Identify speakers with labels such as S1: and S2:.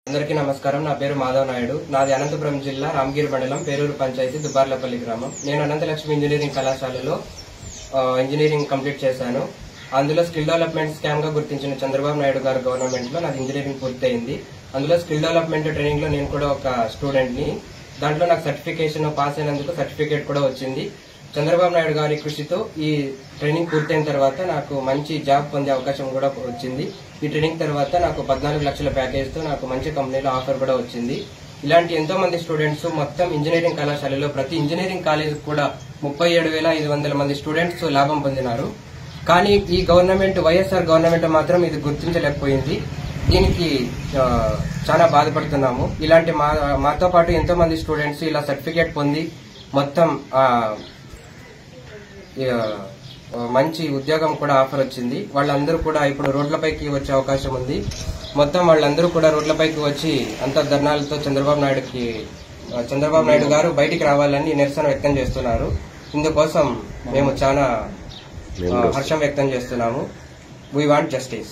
S1: అందరికీ నమస్కారం. నా పేరు మాధవ్ నాయుడు. నాది అనంతపురం జిల్లా రామగిరి మండలం పేరూరు పంచాయతీ దుబ్బార్లపల్లి గ్రామం. నేను అనంతలక్ష్మి ఇంజనీరింగ్ కళాశాలలో ఇంజనీరింగ్ కంప్లీట్ చేశాను. అందులో స్కిల్ డెవలప్మెంట్ స్కామ్ గా గుర్తించిన చంద్రబాబు నాయుడు గారు గవర్నమెంట్ లో నాది ఇంజనీరింగ్ పూర్తయింది. అందులో స్కిల్ డెవలప్మెంట్ ట్రైనింగ్ లో నేను కూడా ఒక స్టూడెంట్ ని. దాంట్లో నాకు సర్టిఫికేషన్ పాస్ అయినందుకు సర్టిఫికేట్ కూడా వచ్చింది. చంద్రబాబు నాయుడు గారి కృషితో ఈ ట్రైనింగ్ పూర్తయిన తర్వాత నాకు మంచి జాబ్ పొందే అవకాశం కూడా వచ్చింది. ఈ ట్రైనింగ్ తర్వాత నాకు 14 లక్షల ప్యాకేజ్ తో నాకు మంచి కంపెనీలో ఆఫర్ కూడా వచ్చింది. ఇలాంటి ఎంతో మంది స్టూడెంట్స్ మొత్తం ఇంజనీరింగ్ కళాశాలలో ప్రతి ఇంజనీరింగ్ కాలేజ్ కూడా 37,500 మంది స్టూడెంట్స్ లాభం పొందినారు. కానీ ఈ గవర్నమెంట్ వైఎస్ఆర్ గవర్నమెంట్ మాత్రం ఇది గుర్తించలేకపోయింది. దీనికి చాలా బాధపడుతున్నాము. ఇలాంటి మాతో పాటు ఎంతో మంది స్టూడెంట్స్ ఇలా సర్టిఫికేట్ పొంది మొత్తం మంచి ఉద్యోగం కూడా ఆఫర్ వచ్చింది. వాళ్ళందరూ కూడా ఇప్పుడు రోడ్లపైకి వచ్చే అవకాశం ఉంది. మొత్తం వాళ్ళందరూ కూడా రోడ్లపైకి వచ్చి అంతర్ధర్నాలతో చంద్రబాబు నాయుడు గారు బయటికి రావాలని నిరసన వ్యక్తం చేస్తున్నారు. ఇందుకోసం మేము చాలా హర్షం వ్యక్తం చేస్తున్నాము. We want justice.